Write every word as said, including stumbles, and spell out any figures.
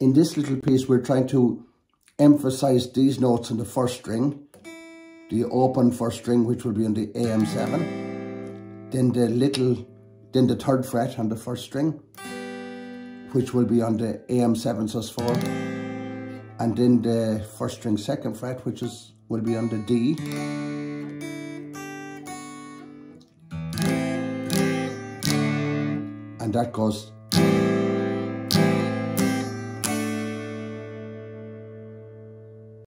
in this little piece, we're trying to emphasize these notes in the first string, the open first string, which will be on the A M seven, then the little, then the third fret on the first string, which will be on the A M seven sus four, and then the first string second fret, which is will be on the D, and that goes